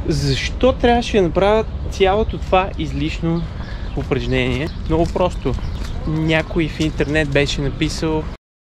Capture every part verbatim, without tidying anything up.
Защо трябваше да направя цялото това излишно упражнение? Много просто. Някой в интернет беше написал: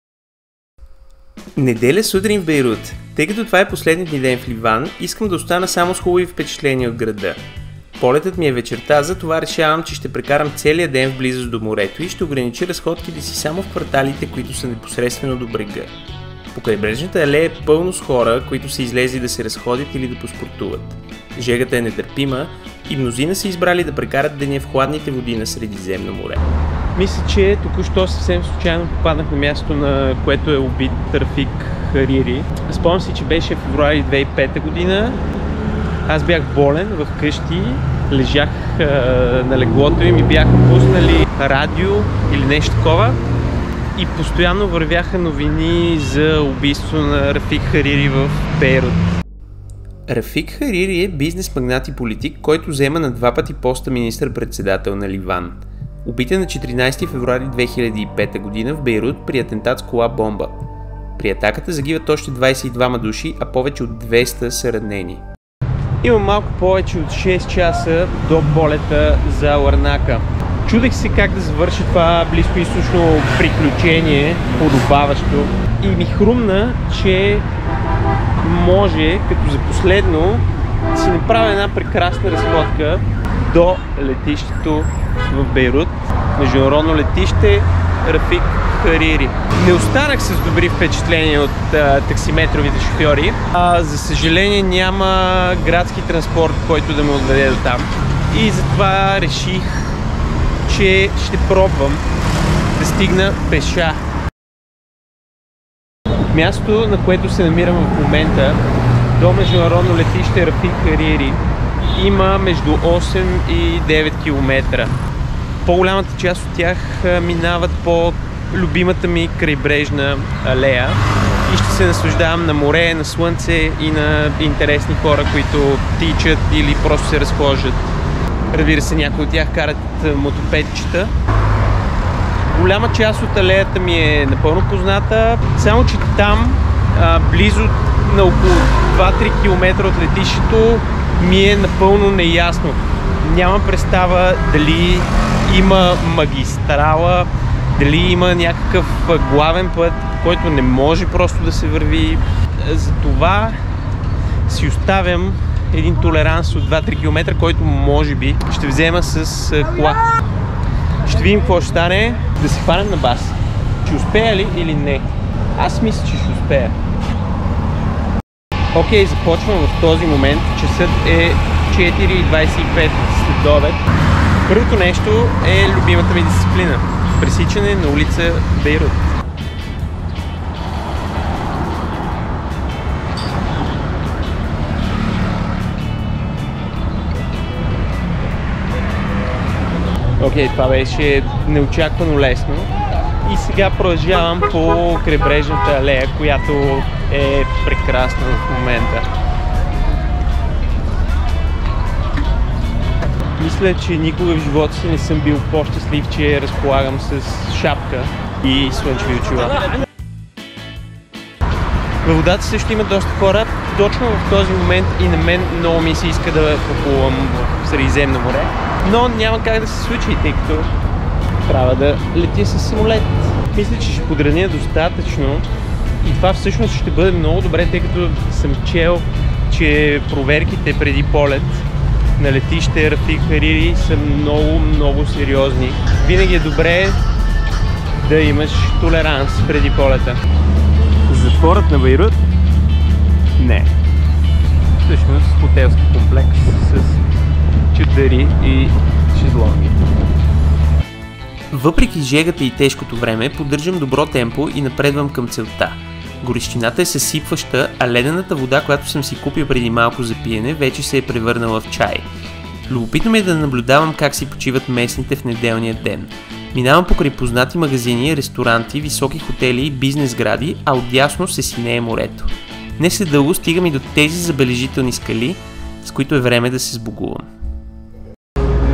неделя сутрин в Бейрут. Тъй като това е последният ми ден в Ливан, искам да остана само с хубави впечатления от града. Полетът ми е вечерта, затова решавам, че ще прекарам целия ден в близост до морето и ще огранича разходките си само в кварталите, които са непосредствено до брега. По крайбрежната алея е пълно с хора, които са излезли да се разходят или да поспортуват. Жегата е нетърпима и мнозина са избрали да прекарат деня в хладните води на Средиземно море. Мисля, че току-що съвсем случайно попаднах на място, на което е убит Рафик Харири. Спомням си, че беше в февруари две хиляди и пета година. Аз бях болен в къщи, лежах а, на леглото и ми бяха пуснали радио или нещо такова. И постоянно вървяха новини за убийство на Рафик Харири в Бейрут. Рафик Харири е бизнес магнат и политик, който взема на два пъти поста министър-председател на Ливан. Убит е на четиринайсети февруари две хиляди и пета година в Бейрут при атентат с кола-бомба. При атаката загиват още двайсет и двама души, а повече от двеста са ранени. Има малко повече от шест часа до полета за Ларнака. Чудех се как да завърши това близкоизточно приключение, подобаващо. И ми хрумна, че може, като за последно, да си направя една прекрасна разходка до летището в Бейрут. Международно летище Рафик Харири. Не останах с добри впечатления от а, таксиметровите шофьори. А, за съжаление няма градски транспорт, който да ме отведе до там. И затова реших, че ще пробвам да стигна пеша. От мястото, на което се намирам в момента, до международно летище Рафик Харири има между осем и девет километра. По-голямата част от тях минават по любимата ми крайбрежна алея и ще се наслаждавам на море, на слънце и на интересни хора, които тичат или просто се разхождат. Разбира се, някои от тях карат мотопедчета. Голяма част от алеята ми е напълно позната, само че там, а, близо на около два-три километра от летището, ми е напълно неясно. Нямам представа дали има магистрала, дали има някакъв главен път, който не може просто да се върви. Затова си оставям един толеранс от два-три километра, който може би ще взема с кола. Ще видим какво ще стане. Да се хванем на бас. Ще успея ли или не? Аз мисля, че ще успея. Окей, започвам в този момент. Часът е четири и двайсет и пет след обед. Първото нещо е любимата ми дисциплина. Пресичане на улица Бейрут. Окей, това беше неочаквано лесно. И сега продължавам по крайбрежната алея, която е прекрасна в момента. Мисля, че никога в живота си не съм бил по-щастлив, че разполагам с шапка и слънчеви очила. Във водата също има доста хора. Точно в този момент и на мен много ми се иска да поплувам в Средиземно море. Но няма как да се случи, тъй като трябва да летя със самолет. Мисля, че ще подраня достатъчно и това всъщност ще бъде много добре, тъй като съм чел, че проверките преди полет на летище Рафик Харири са много, много сериозни. Винаги е добре да имаш толеранс преди полета. Затворът на Бейрут? Не. Всъщност хотелски комплекс с чадъри и шезлонги. Въпреки жегата и тежкото време, поддържам добро темпо и напредвам към целта. Горещината е съсипваща, а ледената вода, която съм си купил преди малко за пиене, вече се е превърнала в чай. Любопитно ми е да наблюдавам как си почиват местните в неделния ден. Минавам покрай познати магазини, ресторанти, високи хотели и бизнес гради, а отдясно се синее морето. Не след дълго стигам и до тези забележителни скали, с които е време да се сбогувам.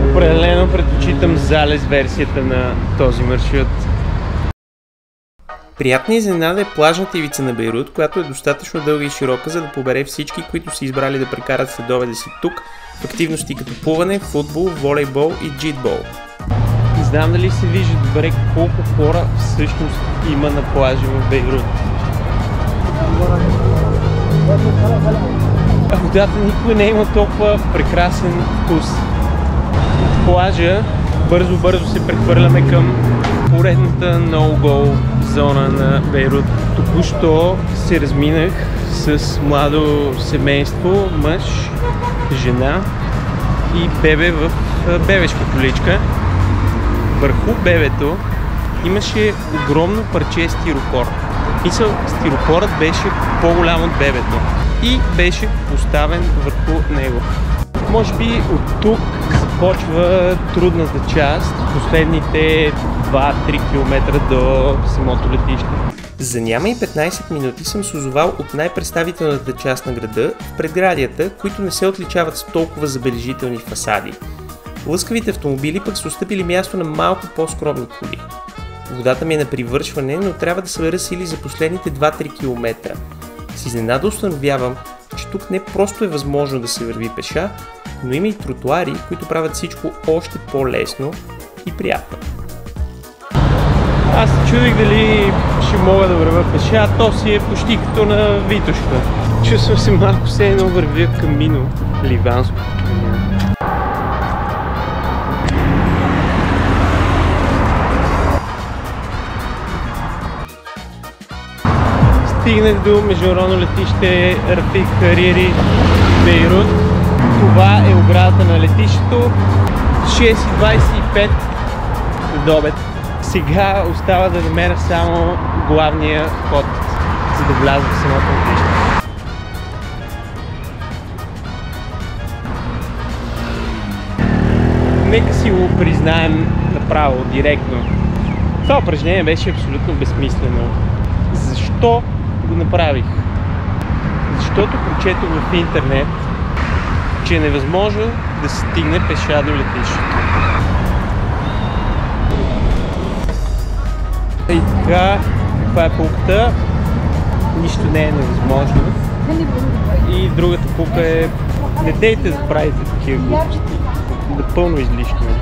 Определено предпочитам залез версията на този маршрут. Приятна изненада е плажната ивица на Бейрут, която е достатъчно дълга и широка, за да побере всички, които са избрали да прекарат следобеда си тук в активности като плуване, футбол, волейбол и джитбол. Не знам дали се вижда добре колко хора всъщност има на плажа в Бейрут. А водата никога не има толкова прекрасен вкус. От плажа бързо-бързо се прехвърляме към поредната no-go зона на Бейрут. Току-що се разминах с младо семейство, мъж, жена и бебе в бебешка количка. Върху бебето имаше огромно парче стиропор. Мисъл, стиропорът беше по-голям от бебето и беше поставен върху него. Може би от тук започва трудната част, последните два-три километра до самото летище. За няма и петнайсет минути съм се озовал от най-представителната част на града в предградията, които не се отличават с толкова забележителни фасади. Лъскавите автомобили пък са отстъпили място на малко по-скромни коли. Водата ми е на привършване, но трябва да събера сили за последните два-три километра. С изненада установявам, че тук не просто е възможно да се върви пеша, но има и тротуари, които правят всичко още по-лесно и приятно. Аз се чудих дали ще мога да вървя пеша, то си е почти като на Витошка. Чувствам се малко все едно вървя камино, ливанско камино. Стигнах до международно летище Рафик Харири, Бейрут. Това е оградата на летището. шест и двайсет и пет до обед. Сега остава да намеря само главния вход, за да вляза в самото летище. Нека си го признаем направо, директно. Това упражнение беше абсолютно безсмислено. Защо го направих? Защото прочетох в интернет, че е невъзможно да се стигне пеша до летището. И така, каква е пулката? Нищо не е невъзможно. И другата пулка е: не дейте да правите такива глупости. Напълно излишно.